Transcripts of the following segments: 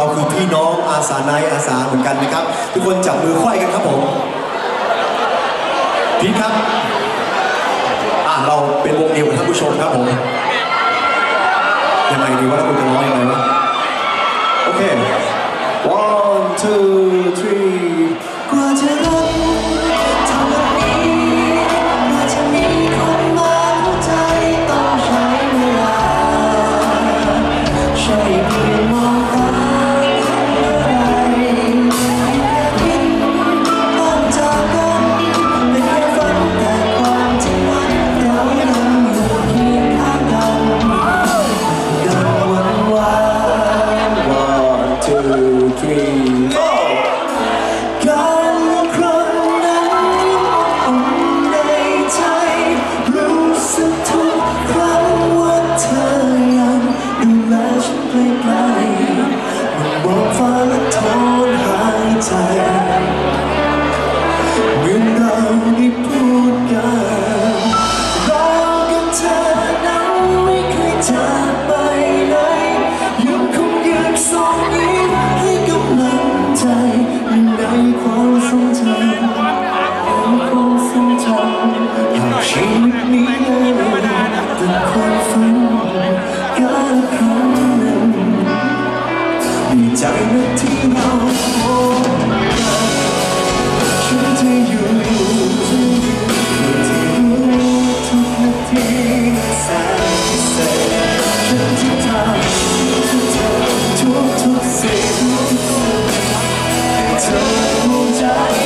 คือพี่น้องอาสาในอาสาเหมือนกันนะครับทุกคนจับมือไขว้กันครับผมพี่ครับเราเป็นวงเดียวกับท่านผู้ชมครับผมยังไงดีว่าเราจะร้องยังไงวะโอเค one two three กว่าจะรักเท่านี้กว่าจะมีคนมาเข้าใจต้องใช้เวลาใช่เพียงมองตาต้องจากกันเป็นแค่ฝันแต่ความจริงนั้นเรายังอยู่เคียงข้างกันกันวันวาน one two three four การครั้งนั้นอุ่นในใจรู้สึกทุกครั้งว่าเธอยังดูแลฉันใกล้ๆมันบอกฟ้าและถอนหายใจเหมือนเราได้พูดกันเรากับเธอนั้นไม่เคยจากไปไหนยังคงยืนส่องยิ้มให้กำลังใจในความทรงจำความทรงจำหากชีวิตนี้เป็นความฝันการครั้งหนึ่งดีใจนะที่เราพบกันฉันจะอยู่ที่รู้ทุกนาทีแสนพิเศษฉันจะทำทุกสิ่งให้เธอภูมิใจ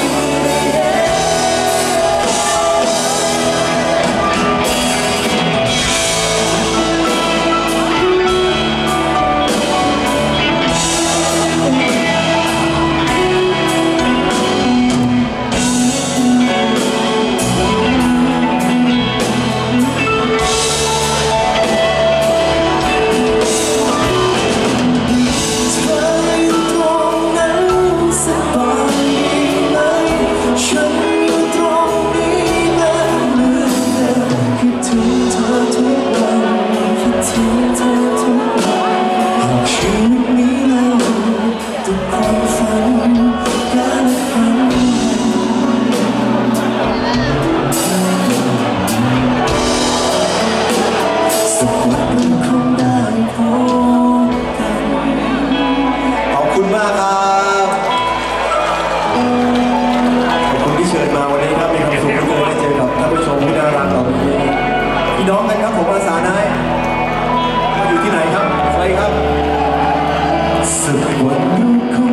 พี่น้องกันครับผมอาสาในมาอยู่ที่ไหนครับใครครับสักวันเรา